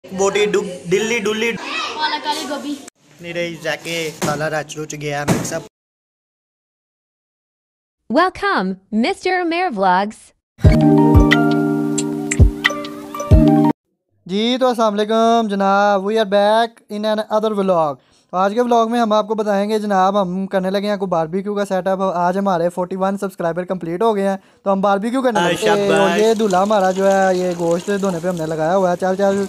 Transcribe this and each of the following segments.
बोटी दिल्ली डुल्ली पालक वाली गोभी नहीं रही जाके साला रच रुच गया mix up. Welcome, Mr. Umair Vlogs. जी तो अस्सलाम वालेकुम जनाब, we are back in another vlog. तो आज के व्लॉग में हम आपको बताएंगे जनाब, हम करने लगे हैं कोई बारबेक्यू का सेटअप। आज हमारे 41 सब्सक्राइबर कंप्लीट हो गए हैं तो हम बारबेक्यू करने लगे हैं। और ये दूल्हा हमारा जो है ये गोश्त धोने पे हमने लगाया हुआ है। चल चल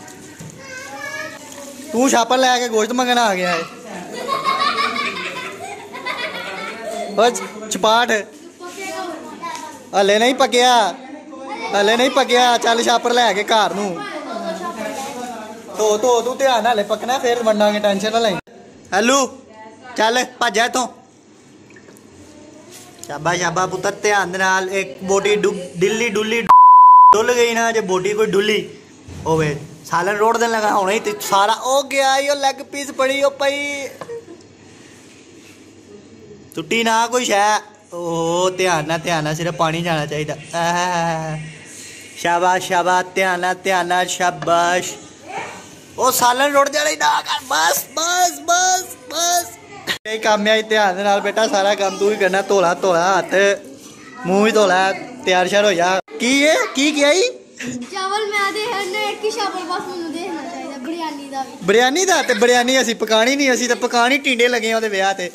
तू छापर ले आके गोश्त मंगना आ गया है। बस चपाट हले नहीं पकिया, हले नहीं पकिया। चल छापर ले आके घर नू तो तू ध्यान नाल पकना फिर वंडांगे, टेंशन ना ले। हेलो चल भजा इतों। शाबा शाबा पुत्र ध्यान नाल। एक बोटी दिल्ली डुल्ली डुल गई ना, जो बोटी कोई डुल्ली होवे सालन रोड देन लगा होना ही सारा ओ गया। यो लेग पीस पड़ी ओ पई टुट्टी ना कोई शह। ओ ध्यान ना सिर्फ पानी जाना चाहिए। शाबाश शाबाश ध्यान ना शाबाश। ओ सालन रोड जाने ना कर। बस बस बस बस यही काम है। ध्यान नाल बेटा, सारा काम तू ही करना। धोला धोला हाथ मुंह भी धोला, तैयार श्यार हो जा। की है की क्या ही चावल मैं आदे है एक ही चावल बस मुझे देखना चाहिए। बिरयानी दा भी बिरयानी दा ते बिरयानी ਅਸੀਂ ਪਕਾਣੀ ਨਹੀਂ, ਅਸੀਂ ਤਾਂ ਪਕਾਣੀ ਟਿੰਡੇ ਲੱਗੇ ਉਹਦੇ ਵਿਆਹ ਤੇ।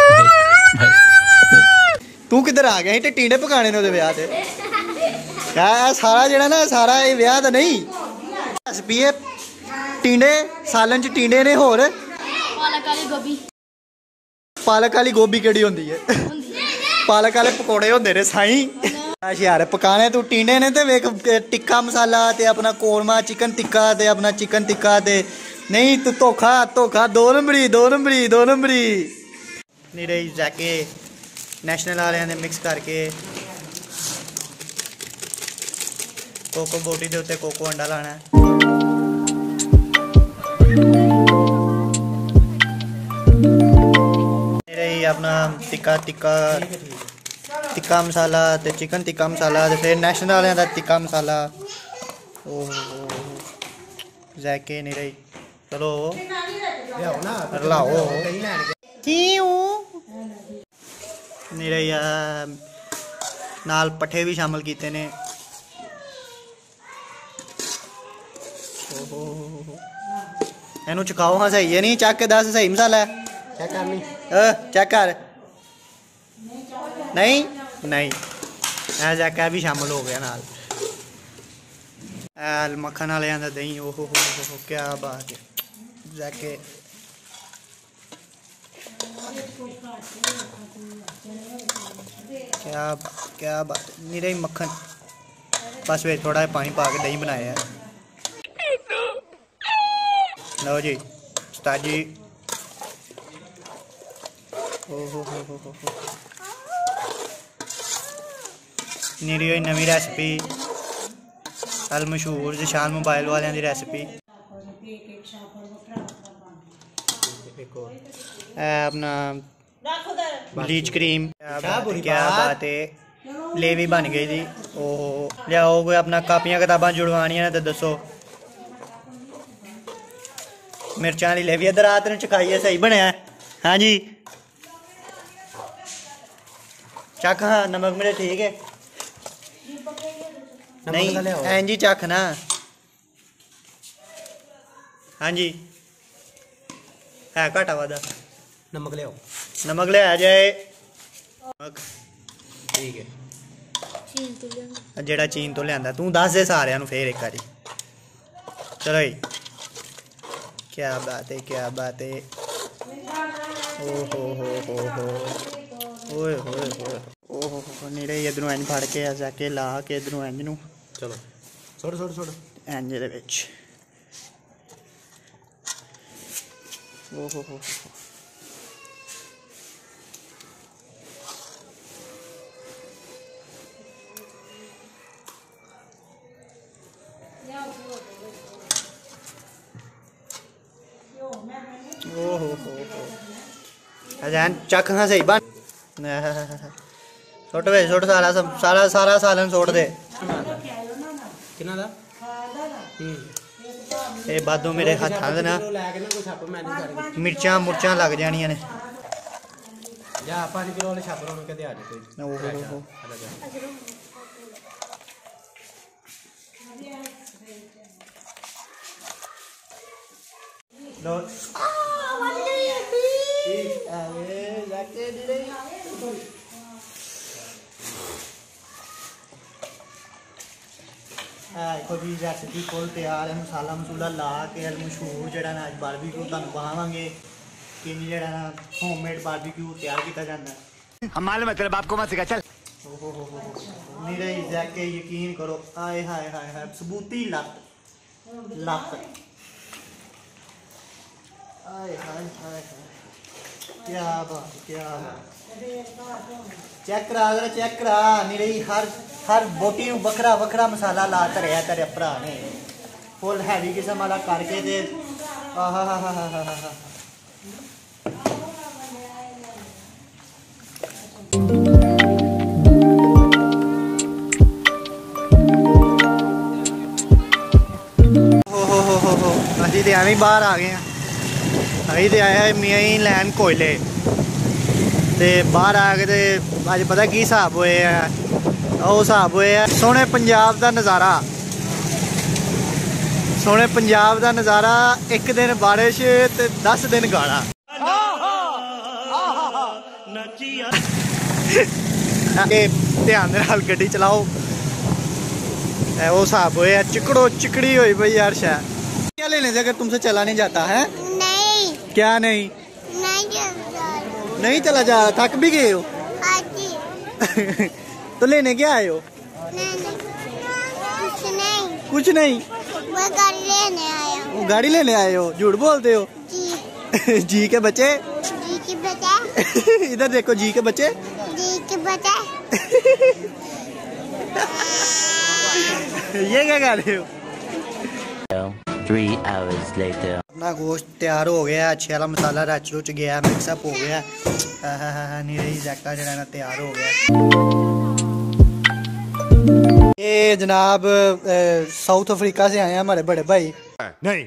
ਤੂੰ ਕਿੱਧਰ ਆ ਗਿਆ ਸੀ ਤੇ ਟਿੰਡੇ ਪਕਾਣੇ ਨੇ ਉਹਦੇ ਵਿਆਹ ਤੇ। ਕਾ ਸਾਰਾ ਜਿਹੜਾ ਨਾ ਸਾਰਾ ਇਹ ਵਿਆਹ ਦਾ ਨਹੀਂ ਰੈਸਪੀ ਟਿੰਡੇ ਸਾਲਨ ਚ ਟਿੰਡੇ ਨੇ। ਹੋਰ पालक वाली गोभी ਪਾਲਕ ਵਾਲੀ ਗੋਭੀ ਕਿਹੜੀ ਹੁੰਦੀ ਹੈ? ਪਾਲਕ ਵਾਲੇ ਪਕੌੜੇ ਹੁੰਦੇ ਨੇ ਸਾਈਂ। यार पकाने तू टींडे ने ते वेख टिक्का मसाला ते अपना कोरमा चिकन टिक्का ते अपना चिकन टिक्का ते नहीं तू धोखा धोखा। दो नंबरी नहीं रही जाके नेशनल वाले ने मिक्स करके कोको बोटी दे उत्ते कोको अंडा लाना है। नहीं रही अपना टिक्का मसाला ते चिकन टिक्का मसाला ते फिर नेशनल वाले दा टिक्का मसाला। जाके नहीं रही चलो रलाओ नहीं रही नाल पट्ठे भी शामिल किए ने। इनू चकाओ हाँ सही है नहीं चक के दस सही मसाला है। चेक कर नहीं जाके भी शामिल हो गया नाल। मक्खन वाले का दही ओहो हो क्या बात है। जाके क्या बात नहीं रही मक्खन बस वे थोड़ा पानी पा के दही बनाया है। लो जी उस्ताद जी ओहो हो नीरी हुई नवी रेसिपी अल मशहूर जिशान मोबाइल वाले की रेसिपी। अपना ब्लीच क्रीम क्या बात है। लेवी बन गई थी। ओह लियाओ कोई अपना कापियां किताबां जुड़वानियां ने तो दसो। मिर्चां वाली लेवी इधर रात ने चखाई है सही बनया। हाँ जी चख। हाँ नमक मेरे ठीक है नहीं एं जी चख ना। हाँ जी है घाटा वादा नमक ले आओ। नमक ले आ जाए ठीक है जेड़ा चीन तो लिया तू दस दे सारे फिर एक बारी। चलो जी क्या बात है ओ हो ओए होए ओहो नीड़े इधरों इंज फड़ के जाके ला के इधरों इंज नू चलो छोड़ इंज दे विच ओहो हो अजान चख हाँ सही बन। सुट वे सुट सारा सालन सुट दे। ये बादों मेरे हत्थां दे ना मिर्चां मुर्चां लग जानियां ने। जा 5 किलो वाले छाप रोन के दे आ जा कोई। ओहो लो कोई रेसिपी कोल तैयार है। मसाला मसूला ला के मशहूर जड़ा ना बारबीक्यू तुहानूं पावांगे कि जड़ा ना होममेड बारबीक्यू तैयार किया जाता है। हमारे मतलब आपको मत सिखा चल। मेरे जैके यकीन करो आए हाय हाय हाय सबूती लत लत आए हाय हाय क्या बात क्या चेक करा अगर चेक करा मेरे हर बोटी नूं बखरा बखरा मसाला ला धरिया तेरे भरा ने फुल हैवी किस्म वाला करके ते आहा हा हा हा हा हा ਅਸੀਂ ਤੇ ਐਵੇਂ ਬਾਹਰ ਆ ਗਏ ਆ। ਅਸੀਂ ਤੇ ਆਏ ਮੀਆਂ ਹੀ ਲੈਣ ਕੋਇਲੇ ਤੇ ਬਾਹਰ ਆ ਕੇ ਤੇ ਅੱਜ ਪਤਾ ਕੀ ਹਿਸਾਬ ਹੋਏ ਆ। ਉਹ ਹਿਸਾਬ ਹੋਏ ਆ ਸੋਹਣੇ ਪੰਜਾਬ ਦਾ ਨਜ਼ਾਰਾ। ਸੋਹਣੇ ਪੰਜਾਬ ਦਾ ਨਜ਼ਾਰਾ। ਇੱਕ ਦਿਨ ਬਾਰਿਸ਼ ਤੇ 10 ਦਿਨ ਗਾਲਾਂ। ध्यान नाल गड्डी चलाओ। वो हिसाब होया चिकड़ो चिकड़ी हुई भाई यार। शायद क्या लेने से अगर तुमसे चला नहीं जाता है? नहीं क्या नहीं नहीं चला जा रहा। थक भी गए हो? तो लेने क्या आए हो? कुछ नहीं वो गाड़ी लेने आया हूँ। गाड़ी लेने आए हो? झूठ बोलते हो। जी के बच्चे जी के बच्चे इधर देखो जी के बच्चे जी के बच्चे ये क्या कर रहे हो? 3 hours later. अपना गोश्त तैयार हो गया। अच्छे वाला मसाला रच रुच गया मिक्सअप हो गया। नीरे जैका जरा ना तैयार हो गया। ये जनाब साउथ अफ्रीका से आए हैं हमारे बड़े भाई। नहीं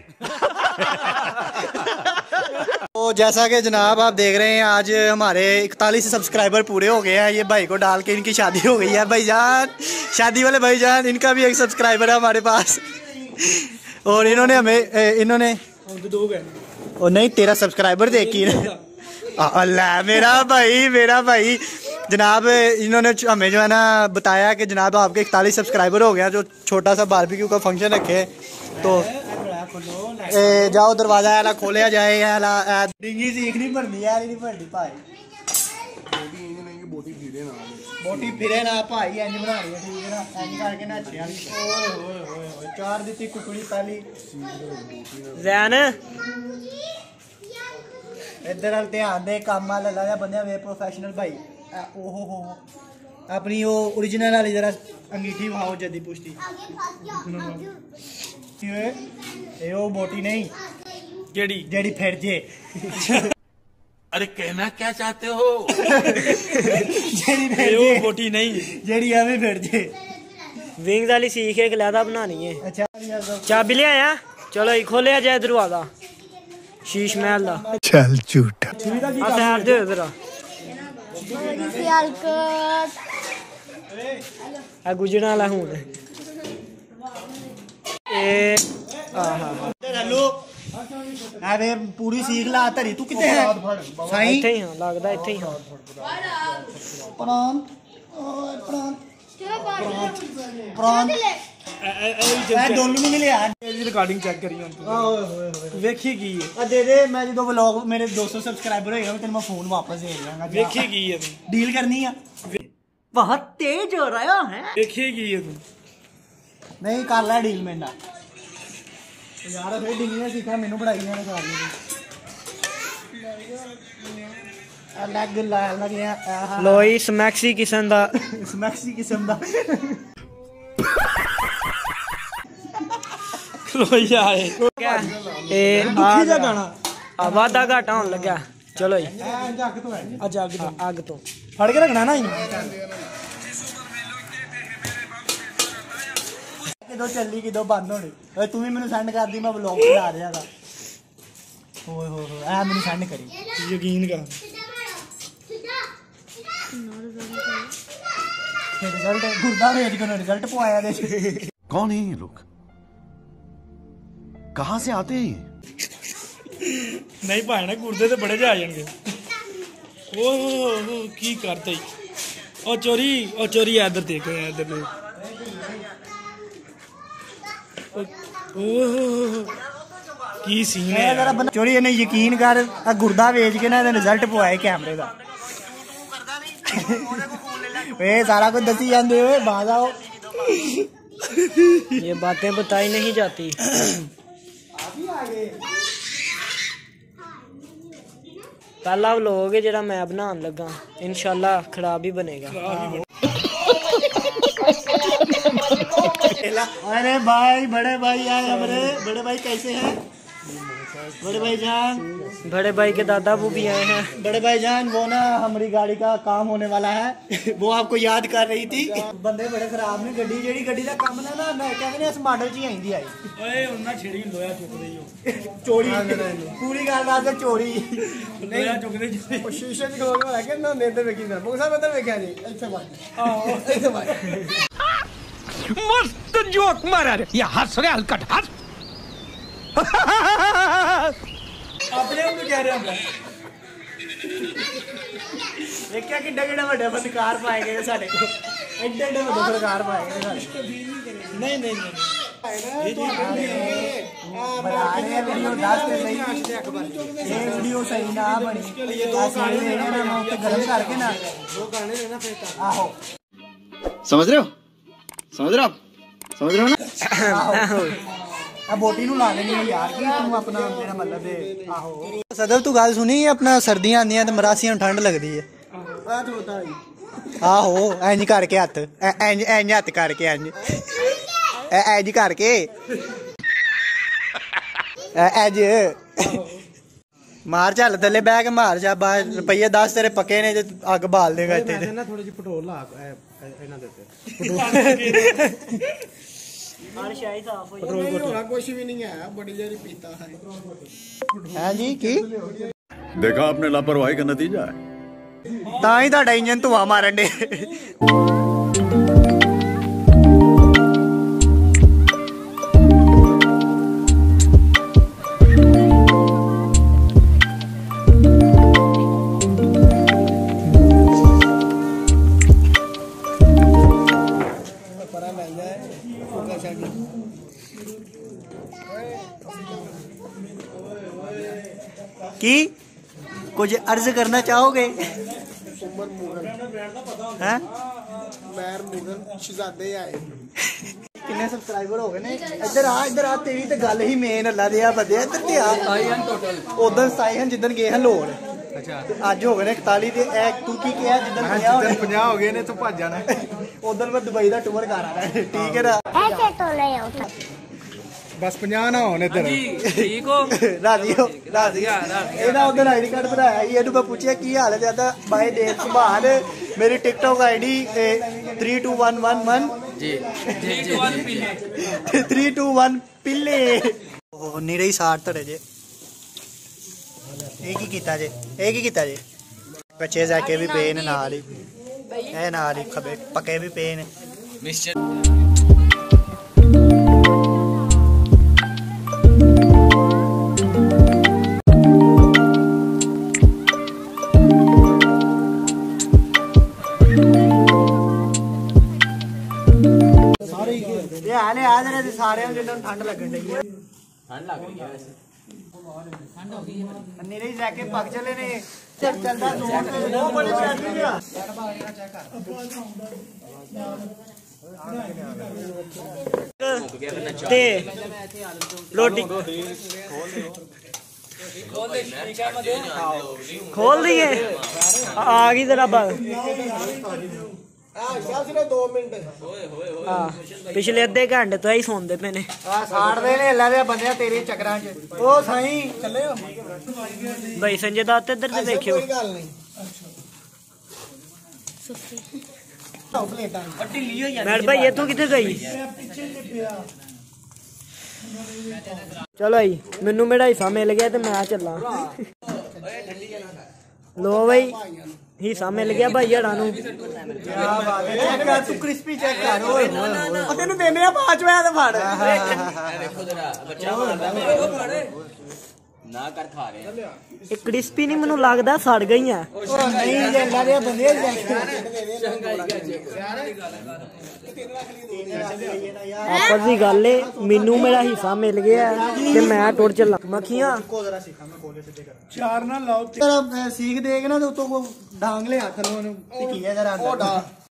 तो जैसा कि जनाब आप देख रहे हैं आज हमारे 41 सब्सक्राइबर पूरे हो गए हैं। ये भाई को डाल के इनकी शादी हो गई है। भाईजान शादी वाले भाईजान इनका भी एक सब्सक्राइबर है हमारे पास। और इन्होंने हमें इन्होंने और नहीं तेरा सब्सक्राइबर देखी अल्लाह मेरा भाई जनाब इन्होंने हमें जो है ना बताया कि जनाब आपके 41 सब्सक्राइबर हो गया। जो छोटा सा बारबेक्यू का फंक्शन रखे तो जाओ दरवाजा याला खोलिया जाए याला डिंगी सीख नहीं भरनी यार नहीं भरनी भाई बोटी फिरे ना भाई इंज बनानी है ठीक है ना इंज करके ना अच्छे वाली ओए होए होए चार दित्ती कुकड़ी पहली जैन इधर वाल ध्यान दे काम वाला लगा बंदे वे प्रोफेशनल भाई ओहो हो अपनी वो ओरिजिनल वाली जरा अंगीठी वहां जदी पुष्टि ए वो बोटी नहीं जेडी जेडी फिर जे अरे कहना क्या चाहते हो? जेडी फिर जे वो बोटी नहीं जेडी एवें फिर जे विंग्स वाली सीख के लैदा बनानी है। अच्छा चाबी ले आया चलो खोलिया जाए दरवाजा शीश महल दा। चल झूठा ठहर दे इधर आ गुजरना वाला हूं अरे पूरी सीख ला तरी तू कितने है साईं इथे ही हां लगदा इथे ही हां प्राण ओए प्राण प्राण ए डोलू नहीं लिया रिकॉर्डिंग चेक करी ओए होए होए वेखी की आ दे दे मैं जो व्लॉग मेरे 200 सब्सक्राइबर होएगा मैं तेरे फोन वापस दे दूंगा वेखी की है डील करनी है बहुत तेज हो रहा है वेखी की है तू नहीं कर ले डील मेरे नाल यार फिर डिंगियां सीखा मैनू पढ़ाइयां ने सारियां अलग लग गया लोई स्मैक्सी किस्म दा स्मैक्सी किस्म दा लोई आए ए दुखी जा गाना वादा घाटा होने लगा चलो जी अग तो फड़ के रखना ना ਕਿਦੋਂ ਚੱਲੀ ਕਿਦੋਂ ਬੰਦ ਹੋਣੀ ਓਏ ਤੂੰ ਵੀ ਮੈਨੂੰ ਸੈਂਡ ਕਰਦੀ ਮੈਂ ਵਲੌਗ ਬਣਾ ਰਿਹਾ ਦਾ ਓਏ ਹੋਏ ਹੋਏ ਐ ਮੈਨੂੰ ਸੈਂਡ ਕਰੀ ਯਕੀਨ ਕਰ रिजल्ट गुर्दा भेज के रिजल्ट पवाया दे कौन है ये लोग कहाँ से आते हैं ये? नहीं भाने गुर्दे तो बड़े जा जाएंगे ओ की करते ओ चोरी इधर देखो इधर ओ की सीन है चोरी इन्हें यकीन कर गुर्दा भेज के ना रिजल्ट पवाए कैमरे का सारा कुछ दसी जाते हुए बाज आओ ये बातें बताई नहीं जाती पहला व्लॉग है जेड़ा मैं बनान लगा इंशाल्लाह खराब ही बनेगा अरे भाई बड़े भाई आए हमारे बड़े भाई कैसे हैं बड़े भाई जान बड़े भाई के दादा वो भी आए हैं बड़े भाई जान वो ना हमारी गाड़ी का काम होने वाला है वो आपको याद कर रही थी बंदे बड़े खराब ने गड्डी जेडी गड्डी का काम ना ना कहते इस मॉडल च ही आईंदी आई ओए उन्ना छेड़ी लोया चुकदे ही चोरी पूरी गल दस चोरी लोया चुकदे शीशे च खलोग होया कि ना नेते वेखी ना मुंह साहब इधर वेखिया जी इथे मार इथे मार मस्त जोक मारा रे ये हंस रहे हलकट हंस अपने हम कह रहे हैं देखिए किड्डा किड्डा बड़े फनकार पाए गए साढ़े को एड्डे एड्डे बड़े फनकार पाए गए साढ़े नहीं नहीं नहीं ये वीडियो सही ना बनी गरम करके ना आहो समझ रहे हो ना ਆ ਬੋਟੀ ਨੂੰ ਲਾ ਲੈਣੀ ਯਾਰ ਕੀ ਤੂੰ ਆਪਣਾ ਮੇਰਾ ਮਤਲਬ ਹੈ ਆਹੋ ਸਦਰ ਤੂੰ ਗੱਲ ਸੁਣੀ ਆਪਣਾ ਸਰਦੀਆਂ ਆਂਦੀਆਂ ਤੇ ਮਰਾਸੀਆਂ ਨੂੰ ਠੰਡ ਲੱਗਦੀ ਹੈ ਆ ਝੋਟਾ ਆਹੋ ਇੰਜ ਕਰਕੇ ਹੱਥ ਇੰਜ ਹੱਥ ਕਰਕੇ ਇੰਜ ਕਰਕੇ ਇੰਜ ਮਾਰ ਚੱਲ ਥੱਲੇ ਬਹਿ ਕੇ ਮਾਰ ਜਾ ਰੁਪਈਏ 10 ਤੇਰੇ ਪੱਕੇ ਨੇ ਜੇ ਅੱਗ ਬਾਲ ਦੇਗਾ ਇੱਥੇ ਨਾ ਥੋੜੀ ਜਿਹੀ ਪਟੋਲ ਲਾ ਇਹਨਾਂ ਦੇ ਉੱਤੇ कुछ भी नहीं है बड़ी जरी पीता है हाँ जी की देखा आपने लापरवाही का नतीजा है ਤਾਂ ਹੀ ਤੁਹਾਡਾ ਇੰਜਨ ਧੂਆ ਮਾਰਨ ਦੇ की कुछ अर्ज करना चाहोगे हैं किन्ने सब्सक्राइबर हो गए ने इधर आ तेरी ते गल ही मेन अल्लाह दे बंदे इधर ते आ उधर 27 जिदन गए हैं लोड़ अच्छा आज हो गए ने 41 ते तू की किया जिदन 50 हो गए ने तू भज जाना उधर मैं दुबई दा टूर कर आना है ठीक है ना ऐसे तो ले आओ बस 50 ना होने इधर ठीक हो राजी ਇਹਦਾ ਉਧਰ ਆਈਡੀ ਕਾਰਡ ਬਣਾਇਆ ਸੀ ਇਹਨੂੰ ਮੈਂ ਪੁੱਛਿਆ ਕੀ ਹਾਲ ਹੈ ਜਿਆਦਾ ਬਾਈ ਦੇਵ ਸੁਭਾਨ ਮੇਰੀ ਟਿਕਟੌਕ ਆਈਡੀ 32111 ਜੀ 321 ਪਿੱਲੇ ਉਹ ਨੀਰੇ ਹੀ ਸਾੜ ਧੜੇ ਜੇ ਇਹ ਕੀ ਕੀਤਾ ਜੇ ਬੱਚੇ ਜਾ ਕੇ ਵੀ ਪਏ ਨੇ ਨਾਲ ਹੀ ਇਹ ਨਾਲ ਹੀ ਖੱਬੇ ਪੱਕੇ ਵੀ ਪਏ ਨੇ ਮਿਸਟਰ हाले आ रहे थे सारे जिन्होंने ठंड लगन रही है ठंड लग रही है वैसे ठंड हो गई है नीरे जाके पक चले ने चलदा वो बड़े चल गया ते रोटी खोल दिए आ गई जरा बात पिछले अद्धे घंटे तो ही सोंदे पे ने भाई संजय दत्त इधर से देखियो ਮੈਡ ਭਾਈ ਇੱਥੋਂ ਕਿੱਥੇ ਗਈ ਚਲੋ ਜੀ ਮੈਨੂੰ ਮੇਰਾ ਹਿੱਸਾ ਮਿਲ ਗਿਆ ਤੇ ਮੈਂ ਚੱਲਾਂ ਲੋ ਬਈ ਹਿੱਸਾ ਮਿਲ ਗਿਆ ਭਾਈ ਹੜਾਂ ਨੂੰ ਤੂੰ ਕ੍ਰਿਸਪੀ ਚੈੱਕ ਕਰ ਓਏ ਤੈਨੂੰ ਦੇਨੇ ਆ ਬਾਅਦ ਹੋਇਆ ਤੇ ਫੜ ਨਾ ਕਰ ਖਾ ਰਹੇ ਇਹ ਕ੍ਰਿਸਪੀ ਨਹੀਂ ਮੈਨੂੰ ਲੱਗਦਾ ਸੜ ਗਈਆਂ ਨਹੀਂ ਜੇ ਲਾਰੇ ਬੰਦੇ ਆਪਸ ਦੀ ਗੱਲ ਏ ਮੈਨੂੰ ਮੇਰਾ ਹਿੱਸਾ ਮਿਲ ਗਿਆ ਤੇ ਮੈਂ ਟੁਰ ਚੱਲਾਂ ਮੱਖੀਆਂ ਚਾਰ ਨਾਲ ਲਾਓ ਤੇਰਾ ਸੀਖ ਦੇਖ ਨਾ ਤੇ ਉਤੋਂ ਕੋ ਡਾਂਗ ਲਿਆ ਥੱਲੋਂ ਉਹਨੂੰ ਕੀ ਹੈ ਜਰਾ